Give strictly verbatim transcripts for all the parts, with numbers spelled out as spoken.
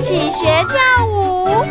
一起学跳舞，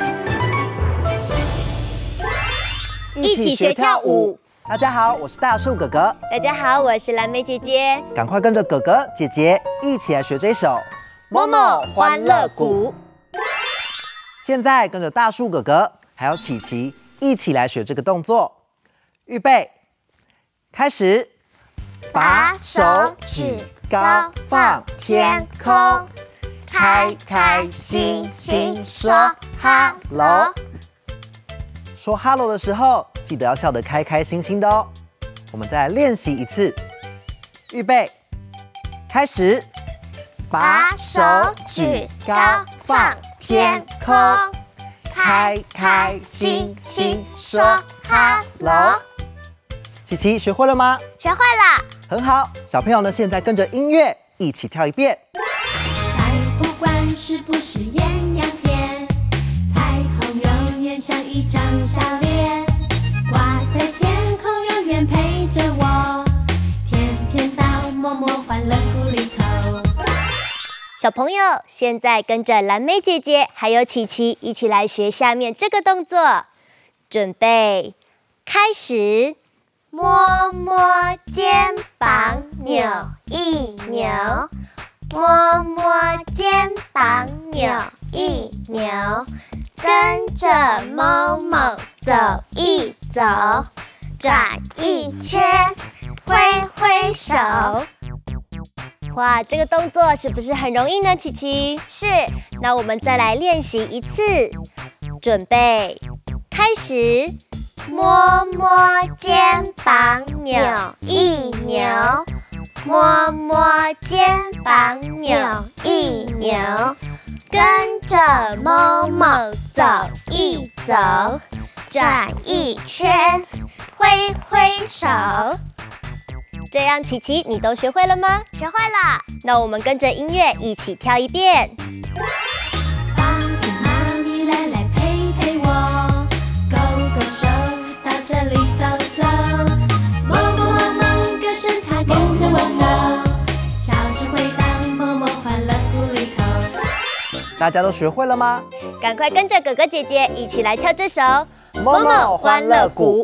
一起学跳舞。大家好，我是大树哥哥。 大家好，我是蓝莓姐姐。 赶快跟着哥哥姐姐一起来学这首《某某欢乐谷》。现在跟着大树哥哥还有琪琪一起来学这个动作。预备，开始！把手指高放天空，开开心心说哈喽。说哈喽的时候，记得要笑得开开心心的哦。我们再来练习一次，预备，开始！把手指高放天空，开开心心说哈喽。琪琪学会了吗？ 学会了， 很好。小朋友呢，现在跟着音乐一起跳一遍。 才不管是不是艳阳天，彩虹永远像一张笑脸，挂在天空永远陪着我，天天到某某欢乐谷里头。 小朋友，现在跟着蓝莓姐姐还有琪琪一起来学下面这个动作，准备，开始。摸摸肩膀扭一扭，摸摸肩膀扭一扭，跟着某某走一走，转一圈，挥挥手。哇，这个动作是不是很容易呢，琪琪？是。那我们再来练习一次，准备，开始。摸摸肩膀扭一扭，摸摸肩膀扭一扭，跟着某某走一走，转一圈，挥挥手。这样，琪琪，你都学会了吗？学会了。那我们跟着音乐一起跳一遍。 大家都学会了吗？ 赶快跟着哥哥姐姐一起来跳这首《 某某欢乐谷》。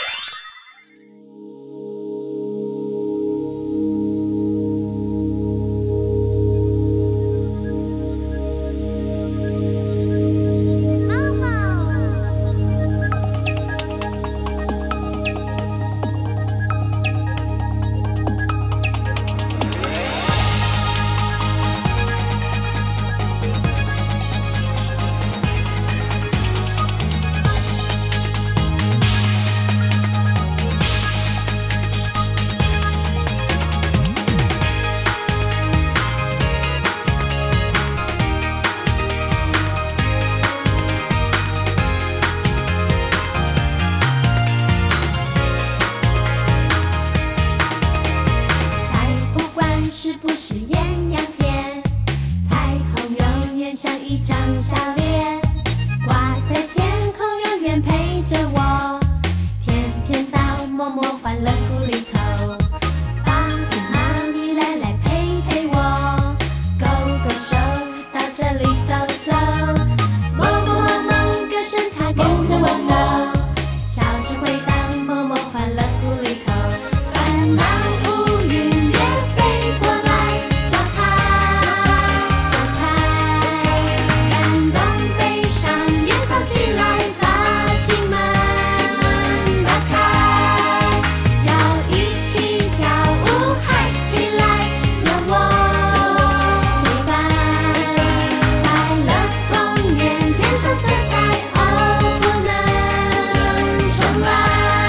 是不是艳阳天？彩虹永远像一张笑脸，挂在天空永远陪着我，天天到某某欢乐谷里头。爸比妈咪来来陪陪我，勾勾手到这里走走，某某某某歌声它跟着我走，笑声回荡某某欢乐谷里头，烦恼乌云别飞过来，走开走开，感动悲伤演奏起来，把心门打开，要一起跳舞嗨起来，有我陪伴，快乐童年天上色彩哦不能重来。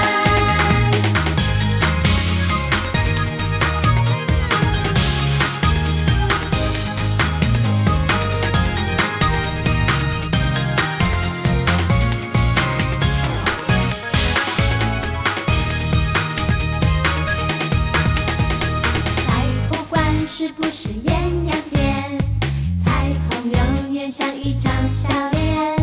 才不管是不是艳阳天，彩虹永远像一张笑脸，